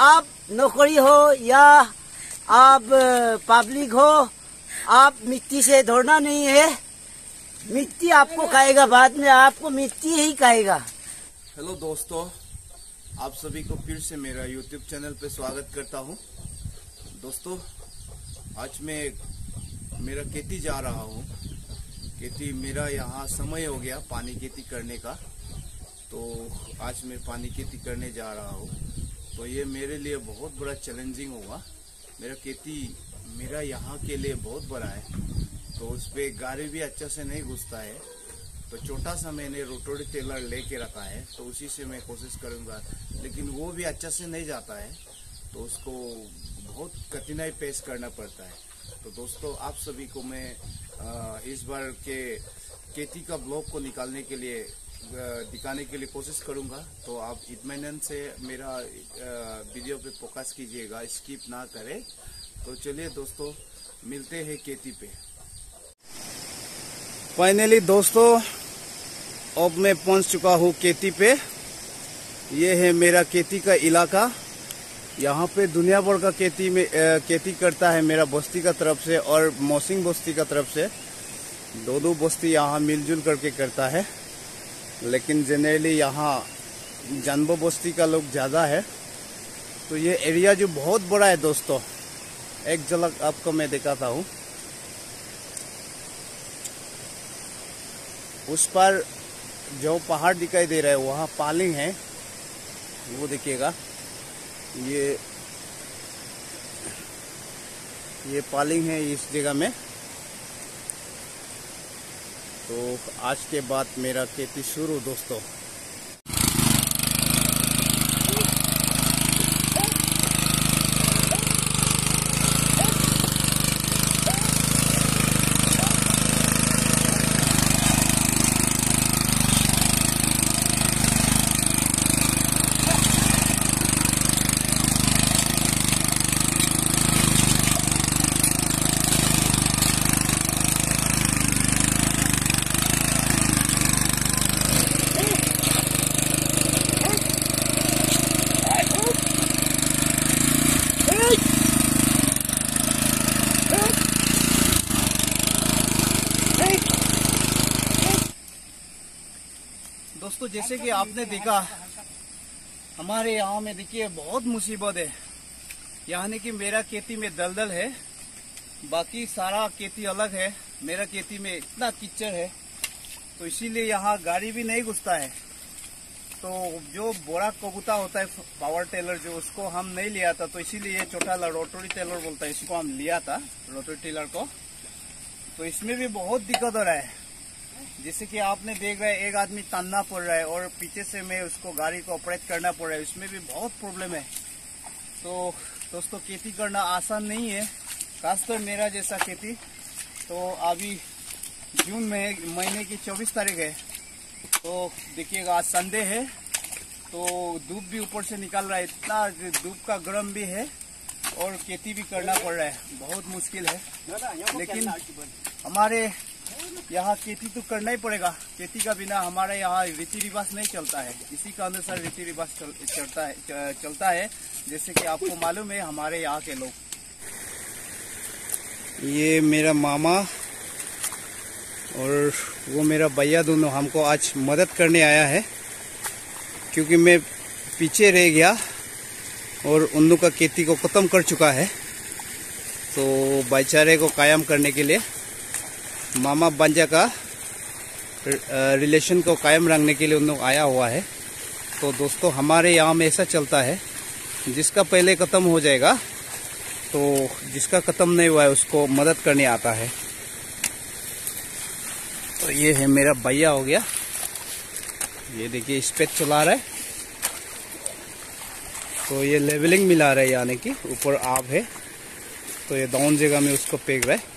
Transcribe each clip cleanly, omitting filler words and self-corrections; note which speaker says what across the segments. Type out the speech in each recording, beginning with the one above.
Speaker 1: आप नौकरी हो या आप पब्लिक हो, आप मिट्टी से दौड़ना नहीं है। मिट्टी आपको खाएगा, बाद में आपको मिट्टी ही खाएगा।
Speaker 2: हेलो दोस्तों, आप सभी को फिर से मेरा यूट्यूब चैनल पे स्वागत करता हूं। दोस्तों, आज मैं मेरा खेती जा रहा हूं। खेती मेरा यहाँ समय हो गया पानी खेती करने का, तो आज मैं पानी खेती करने जा रहा हूं। तो ये मेरे लिए बहुत बड़ा चैलेंजिंग होगा। मेरा यहाँ के लिए बहुत बड़ा है, तो उस पर गाड़ी भी अच्छा से नहीं घुसता है। तो छोटा सा मैंने रोटरी टेलर लेके रखा है, तो उसी से मैं कोशिश करूंगा, लेकिन वो भी अच्छा से नहीं जाता है, तो उसको बहुत कठिनाई पेश करना पड़ता है। तो दोस्तों, आप सभी को मैं इस बार के खेती का ब्लॉग को निकालने के लिए दिखाने के लिए कोशिश करूंगा। तो आप इत्मीनान से मेरा वीडियो पे फोकस कीजिएगा, स्किप ना करें। तो चलिए दोस्तों, मिलते हैं खेती पे। फाइनली दोस्तों, अब मैं पहुंच चुका हूँ खेती पे। ये है मेरा खेती का इलाका। यहाँ पे दुनिया भर का खेती करता है मेरा बस्ती का तरफ से और मौसिंग बस्ती का तरफ से। दोनों बस्ती यहाँ मिलजुल करके करता है, लेकिन जनरली यहाँ जानबो बस्ती का लोग ज़्यादा है। तो ये एरिया जो बहुत बड़ा है दोस्तों, एक झलक आपको मैं दिखाता हूँ। उस पर जो पहाड़ दिखाई दे रहा है वहाँ पालिंग है, वो देखिएगा। ये पालिंग है इस जगह में। तो आज के बाद मेरा खेती शुरू दोस्तों। दोस्तों, जैसे कि आपने देखा, हमारे यहाँ में देखिए बहुत मुसीबत है। यानी कि मेरा खेती में दलदल है, बाकी सारा खेती अलग है। मेरा खेती में इतना कीचड़ है, तो इसीलिए यहाँ गाड़ी भी नहीं घुसता है। तो जो बड़ा कबूता होता है पावर टेलर, जो उसको हम नहीं लिया था, तो इसीलिए ये छोटा रोटरी टेलर बोलता है, इसको हम लिया था, रोटरी टेलर को। तो इसमें भी बहुत दिक्कत हो रहा है। जैसे कि आपने देख रहे हैं, एक आदमी तानना पड़ रहा है और पीछे से मैं उसको गाड़ी को ऑपरेट करना पड़ रहा है, इसमें भी बहुत प्रॉब्लम है। तो दोस्तों, खेती करना आसान नहीं है, खासकर मेरा जैसा खेती। तो अभी जून महीने की 24 तारीख है। तो देखिएगा, आज संडे है, तो धूप भी ऊपर से निकल रहा है, इतना धूप का गर्म भी है और खेती भी करना पड़ रहा है। बहुत मुश्किल है, लेकिन हमारे यहाँ खेती तो करना ही पड़ेगा। खेती का बिना हमारे यहाँ रीति रिवाज नहीं चलता है। इसी का अनुसार रीति रिवाज चलता है। जैसे कि आपको मालूम है, हमारे यहाँ के लोग। ये मेरा मामा और वो मेरा भैया, दोनों हमको आज मदद करने आया है, क्योंकि मैं पीछे रह गया और उन लोग का खेती को खत्म कर चुका है। तो भाईचारे को कायम करने के लिए, मामा बंजा का रिलेशन को कायम रखने के लिए उन लोग आया हुआ है। तो दोस्तों, हमारे यहाँ में ऐसा चलता है, जिसका पहले खत्म हो जाएगा, तो जिसका खत्म नहीं हुआ है उसको मदद करने आता है। तो ये है मेरा भैया हो गया, ये देखिए स्पेड चला रहा है। तो ये लेवलिंग मिला रहा है, यानी कि ऊपर आप है, तो ये डाउन जगह में उसको फेंक रहा है।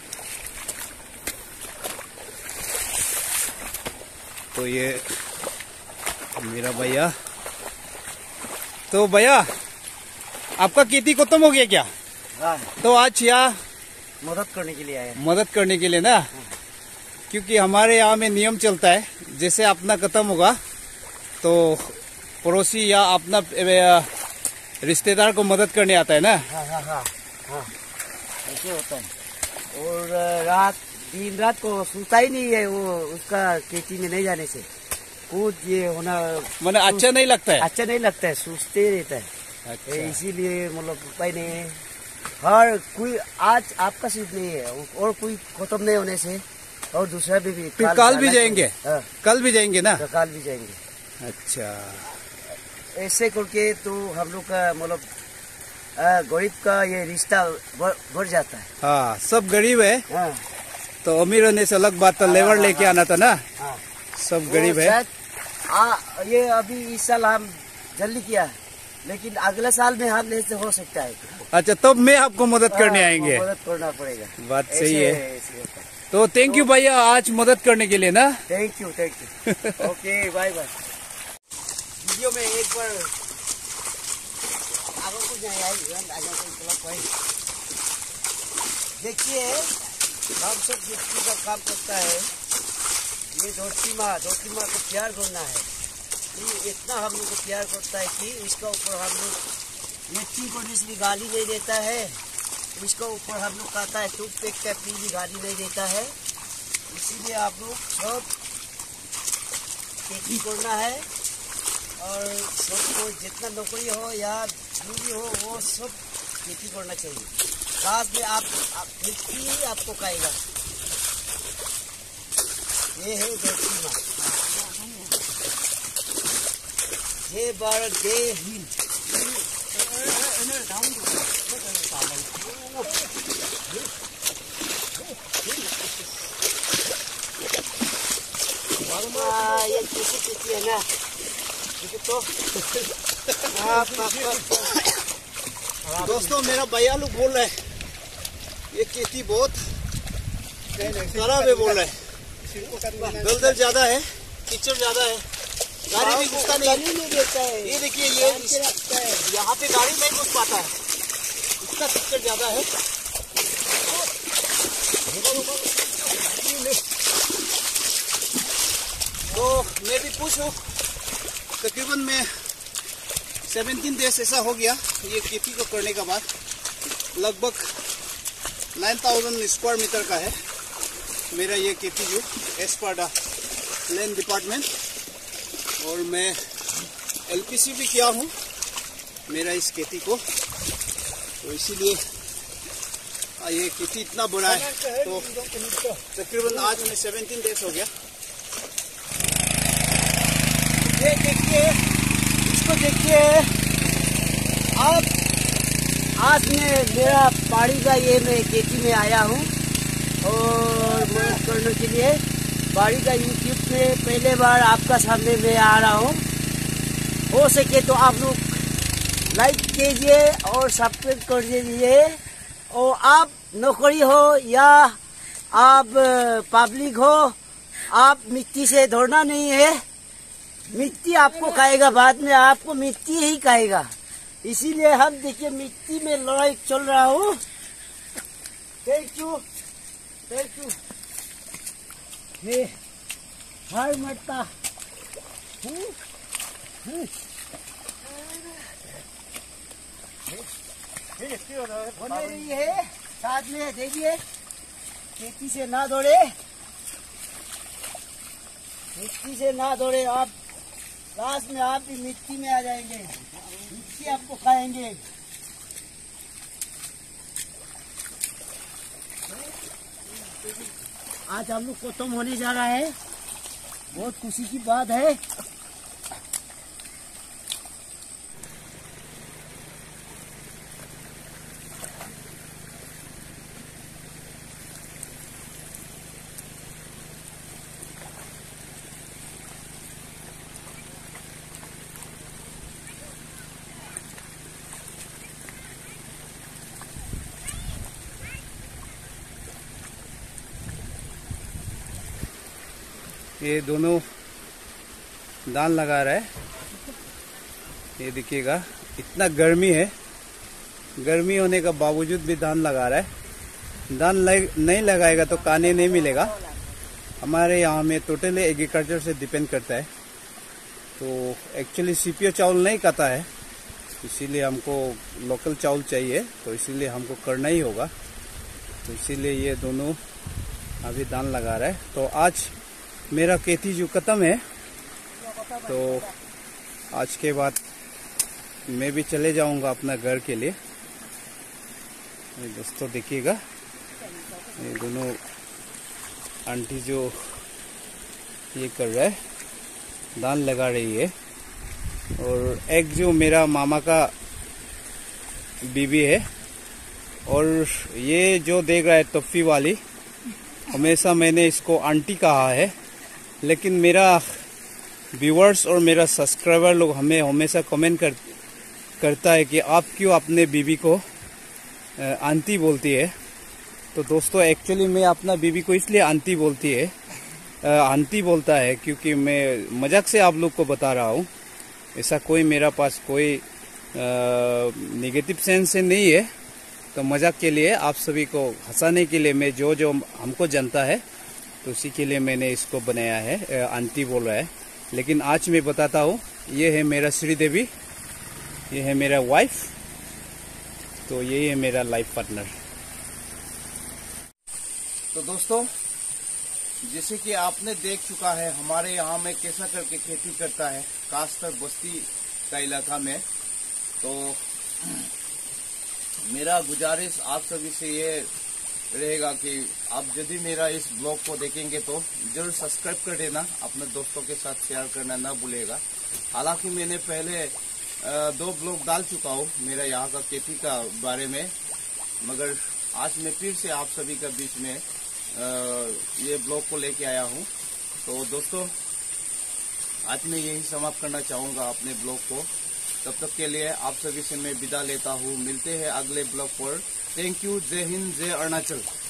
Speaker 2: तो ये मेरा भैया। तो भैया, आपका खेती खत्म हो गया क्या? तो आज यहाँ
Speaker 1: मदद करने के लिए आया।
Speaker 2: मदद करने के लिए ना, क्योंकि हमारे यहाँ में नियम चलता है, जैसे अपना खत्म होगा तो पड़ोसी या अपना रिश्तेदार को मदद करने आता है ना।
Speaker 1: हाँ हाँ हाँ हाँ, ऐसे होता है। और रात दिन रात को सोता ही नहीं है वो, उसका खेती में नहीं जाने से कूद ये होना
Speaker 2: मैंने अच्छा नहीं लगता है।
Speaker 1: अच्छा नहीं लगता है, सोचते रहता है।
Speaker 2: अच्छा।
Speaker 1: इसीलिए मतलब उपाय नहीं है। हर कोई आज आपका सीट नहीं है और कोई खत्म नहीं होने से और दूसरा भी
Speaker 2: फिर कल भी जाएंगे।
Speaker 1: हाँ,
Speaker 2: कल भी जाएंगे ना।
Speaker 1: कल भी जाएंगे।
Speaker 2: अच्छा,
Speaker 1: ऐसे करके तो हम लोग का मतलब गरीब का ये रिश्ता बढ़ जाता है।
Speaker 2: हाँ, सब गरीब है।
Speaker 1: हाँ,
Speaker 2: तो अमीर होने से अलग बात था, लेबर लेके आना था ना।
Speaker 1: हाँ,
Speaker 2: सब गरीब है।
Speaker 1: ये अभी इस साल हम जल्दी किया है, लेकिन अगले साल में हम नहीं हो सकता है।
Speaker 2: अच्छा, तब मैं आपको मदद करने आएंगे।
Speaker 1: मदद करना पड़ेगा।
Speaker 2: बात सही है। तो थैंक यू भैया आज मदद करने के लिए ना।
Speaker 1: Thank you okay, bye bye. Video में एक बार आगे को देखिए, हम सब मिट्टी का काम करता है। ये धरती माँ को प्यार करना है। ये इतना हम लोग को प्यार करता है कि इसका ऊपर हम लोग मिट्टी को इसलिए गाली नहीं देता है। इसका ऊपर हम लोग कहता है टूट पेट का भी गाली नहीं देता है। इसीलिए आप लोग सब खेती करना है और सबको जितना नौकरी हो या जो भी हो वो सब खेती करना चाहिए। लास्ट में आप मिट्टी ही आपको खाएगा। ये है धरती माँ, ये भारत देश। ये कैसे खेती है ना, तो
Speaker 2: दोस्तों मेरा भैया लोग बोल रहे हैं ये खेती बहुत खराब है, बोल रहे हैं दलदल ज्यादा है, कीचड़ ज्यादा है, गाड़ी भी घुसता नहीं
Speaker 1: देता है।
Speaker 2: ये देखिए, ये यहाँ पे गाड़ी नहीं घुस पाता है, इतना कीचड़ ज्यादा है। तो मैं भी पूछूं, तकरीबन मैं 17 डेज ऐसा हो गया ये खेती को करने का बाद। लगभग 9000 स्क्वायर मीटर का है मेरा ये खेती जो as per the land department. और मैं LPC भी किया हूँ मेरा इस खेती को, तो इसीलिए ये खेती इतना बड़ा है। तो तकरीबन आज में 17 डेज हो गया। ये देखिए, इसको देखिए आप। आज मैं मेरा पहाड़ी का ये मैं खेती में आया हूँ और मदद करने के लिए। पहाड़ी का यूट्यूब में पहले बार आपका सामने में आ रहा हूँ। हो सके तो आप लोग लाइक कीजिए और सब्सक्राइब कर दीजिए। और आप नौकरी हो या आप पब्लिक हो, आप मिट्टी से दौड़ना नहीं है। मिट्टी आपको खाएगा, बाद में आपको मिट्टी ही खाएगा। इसीलिए हम देखिए मिट्टी में लड़ाई चल रहा हूँ। Thank you. ये हर मरता होने रही है, साथ में देखिए खेती से ना दौड़े, मिट्टी से ना दौड़े। आप लास्ट में आप भी मिट्टी में आ जाएंगे, मिट्टी आपको खाएंगे। आज हम लोग खत्म होने जा रहा है, बहुत खुशी की बात है। ये दोनों धान लगा रहा है। ये देखिएगा इतना गर्मी है, गर्मी होने का बावजूद भी धान लगा रहा है। धान नहीं लगाएगा तो खाने नहीं मिलेगा। हमारे यहाँ में टोटली एग्रीकल्चर से डिपेंड करता है। तो एक्चुअली CPO चावल नहीं खाता है, इसीलिए हमको लोकल चावल चाहिए, तो इसीलिए हमको करना ही होगा। तो इसीलिए ये दोनों अभी धान लगा रहा है। तो आज मेरा खेती जो खत्म है, तो आज के बाद मैं भी चले जाऊंगा अपना घर के लिए। दोस्तों देखिएगा, ये दोनों आंटी जो ये कर रहा है, धान लगा रही है। और एक जो मेरा मामा का बीबी है, और ये जो देख रहा है टप्पी वाली, हमेशा मैंने इसको आंटी कहा है, लेकिन मेरा व्यूअर्स और मेरा सब्सक्राइबर लोग हमें हमेशा कमेंट करता है कि आप क्यों अपने बीबी को आंटी बोलती है। तो दोस्तों एक्चुअली मैं अपना बीबी को इसलिए आंटी बोलता है क्योंकि मैं मजाक से आप लोग को बता रहा हूँ। ऐसा कोई मेरा पास कोई नेगेटिव सेंस से नहीं है। तो मजाक के लिए, आप सभी को हंसाने के लिए, मैं जो हमको जानता है तो उसी के लिए मैंने इसको बनाया है, आंटी बोल रहा है। लेकिन आज मैं बताता हूँ, ये है मेरा श्रीदेवी, ये है मेरा वाइफ, तो यही है मेरा लाइफ पार्टनर। तो दोस्तों जैसे कि आपने देख चुका है हमारे यहाँ में कैसा करके खेती करता है कास्तर बस्ती का इलाका में। तो मेरा गुजारिश आप सभी से ये रहेगा कि आप यदि मेरा इस ब्लॉग को देखेंगे तो जरूर सब्सक्राइब कर देना, अपने दोस्तों के साथ शेयर करना ना भूलेगा। हालांकि मैंने पहले 2 ब्लॉग डाल चुका हूँ मेरा यहाँ का खेती का बारे में, मगर आज मैं फिर से आप सभी का बीच में ये ब्लॉग को लेके आया हूँ। तो दोस्तों आज मैं यही समाप्त करना चाहूँगा अपने ब्लॉग को। तब तक के लिए आप सभी से मैं विदा लेता हूँ। मिलते हैं अगले ब्लॉग पर। Thank you. जय हिंद, जय अरुणाचल।